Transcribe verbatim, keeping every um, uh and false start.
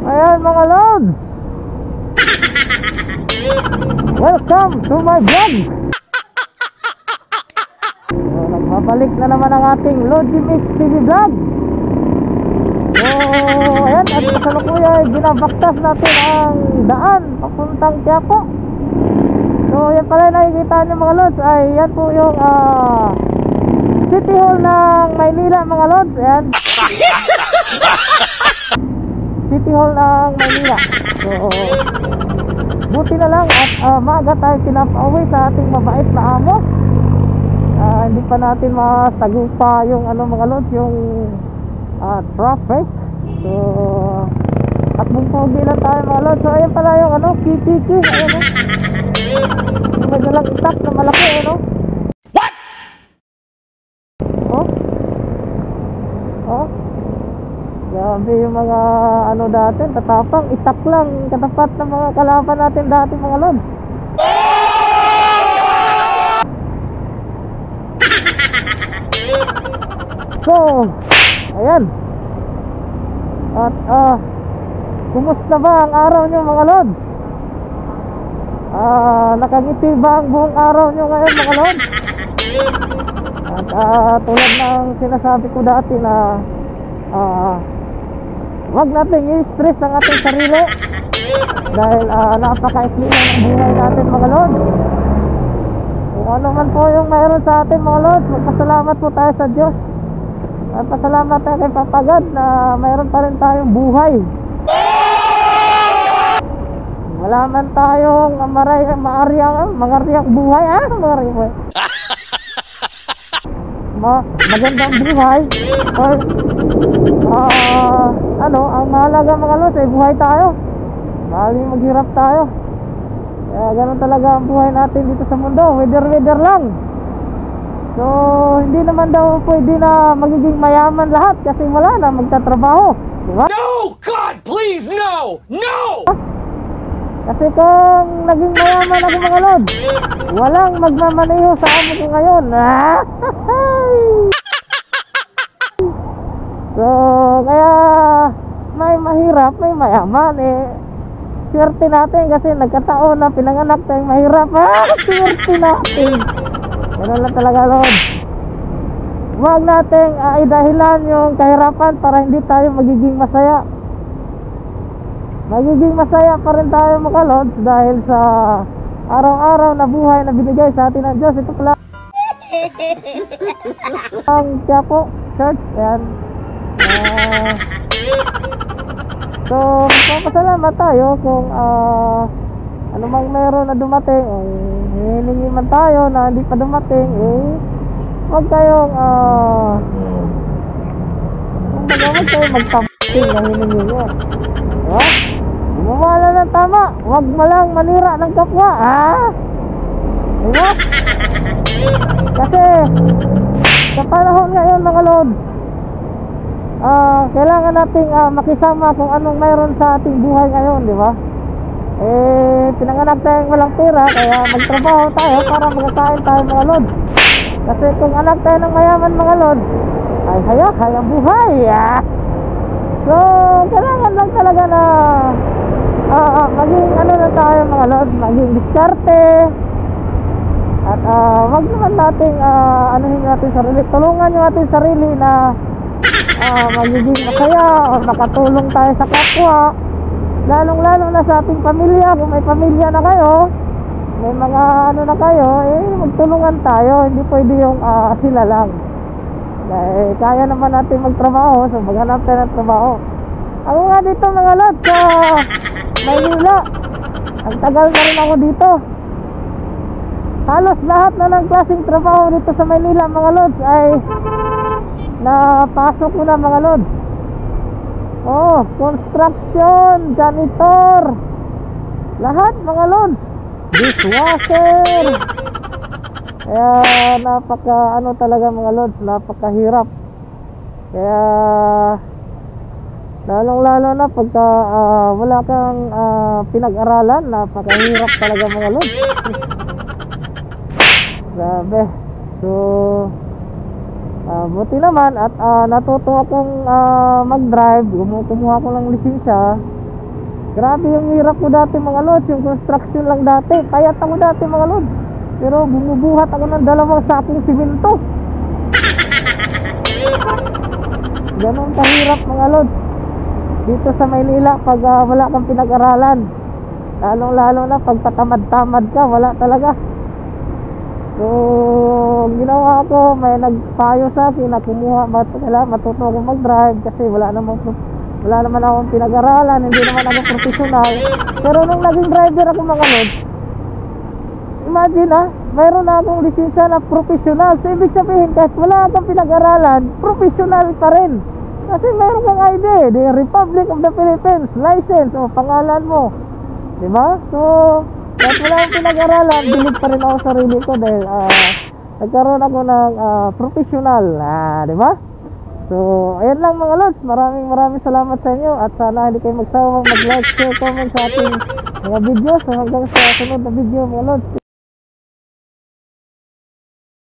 Ayan mga lods, welcome to my vlog. So, nagbabalik na naman ang ating Logimix T V vlog. So ayan, at kasalukuyan ay ginabaktas natin ang daan papuntang Quiapo. So yan pala nakikita nyo mga lods, ay yan po yung uh, City Hall ng Maynila mga lods. Ayan, City Hall ng Maynila. So buti na lang at uh, maaga tayo pinapauwi sa ating mabait na amo. uh, Hindi pa natin masagupa yung ano mga lods, yung uh, traffic. So at bungpogi lang tayo mga lods. So ayan pala yung ano, Kikiki. Ayan o, yung may dalang itak na malaki ano. What? Oh Oh grabe yung mga ano dati, tatapang itak lang katapat ng mga kalaban natin dati mga lods. So ayan, at ah uh, kumusta ba ang araw nyo mga lods? Ah, uh, nakangiti ba ang buong araw nyo ngayon mga lods? At uh, tulad ng sinasabi ko dati na ah uh, wag nating i-stress ang ating sarili dahil uh, napaka-ikli lang ang buhay natin mga lods. Kung ano man po yung mayroon sa atin mga lods, magpasalamat po tayo sa Diyos. At pasalamat tayo kay Papa God na mayroon pa rin tayong buhay. Wala man tayong maray, maariang, mangariang buhay ah, mangariang buhay. Ma magandang buhay or uh, ano, ang mahalaga mga lods ay buhay tayo. Mahaling maghirap tayo. Kaya ganun talaga ang buhay natin dito sa mundo, weather weather lang. So hindi naman daw pwede na magiging mayaman lahat kasi wala na magtatrabaho, diba? No God, please no, no. Kasi kung naging mayaman ako mga lods, walang magmamaneho sa amo ko ngayon. So kaya may mahirap, may mayaman eh. Swerte natin kasi nagkataon na pinanganak tayong mahirap. Ah, swerte natin. Ganun lang talaga lods. Huwag nating uh, idahilan yung kahirapan para hindi tayo magiging masaya. Magiging masaya pa rin tayo mga lods dahil sa araw-araw na buhay na binigay sa atin ng Diyos. Ito pala ang Quiapo Church. Ayan. Uh, so magpapasalamat tayo kung uh, ano mang meron na dumating. Hiningi man tayo na hindi pa dumating, eh huwag kayong uh, kung magawag kayo magtamping na hiningi nyo, diba? Bumawala ng tama, huwag malang manira ng kapwa, ah, diba? Kasi sa panahon ngayon mga lods, uh, kailangan nating uh, makisama kung anong mayroon sa ating buhay ngayon, diba? Eh pinanganak tayong walang pera, kaya magtrabaho tayo para magkakain tayo mga lods. Kasi kung anak tayo ng mayaman mga lods, ay hayakay ang buhay, ah. So kailangan lang talaga na uh, uh, maging ano na tayo mga lods, maging diskarte. At uh, wag naman nating uh, anuhin natin sarili, tulungan yung ating sarili na uh, magiging masaya o makatulong tayo sa kapwa. Lalong lalo na sa ating pamilya. Kung may pamilya na kayo, may mga ano na kayo, eh magtulungan tayo. Hindi pwede yung uh, sila lang. Dahil kaya naman natin magtrabaho, so maghanap tayo ng trabaho. Ako nga dito mga lods sa Maynila, ang tagal na rin ako dito. Halos lahat na ng klaseng trabaho dito sa Maynila mga lods ay napasok ko na mga lods. Oh, construction, janitor, lahat mga lods, dishwasher. Kaya napaka ano talaga mga lods, napakahirap. Kaya lalong lalo na pagka uh, wala kang uh, pinag-aralan, napakahirap talaga mga lods. Grabe. So Uh, buti naman at uh, natuto akong uh, mag-drive. Kumuha ko ng lisensya. Grabe yung hirap ko dati mga lods, yung construction lang dati. Payat ako dati mga lods. Pero bumubuhat ako ng dalawang sakong simento. Ganun kahirap mga lods dito sa Maynila pag uh, wala kang pinag-aralan. Lalong lalo na pag patamad-tamad ka, wala talaga. So ginawa ko, may nagpayo sa akin na kumuha mat matuto ako mag-drive kasi wala namang wala naman akong pinag-aralan, hindi naman ako professional. Pero nung naging driver ako mga lods, imagine ah, mayroon na akong lisensya na professional. So ibig sabihin kahit wala akong pinag-aralan, professional pa rin. Kasi mayroon kang I D, the Republic of the Philippines license o pangalan mo, diba? So kahit wala akong pinag-aralan, bilib pa rin ako sa sarili ko dahil uh, nagkaroon ako ng uh, professional, ah, diba? So ayan lang mga lods, maraming maraming salamat sa inyo at sana hindi kayo magsawang mag-like, share, comment sa ating mga videos. So hanggang sa sunod na video mga lods.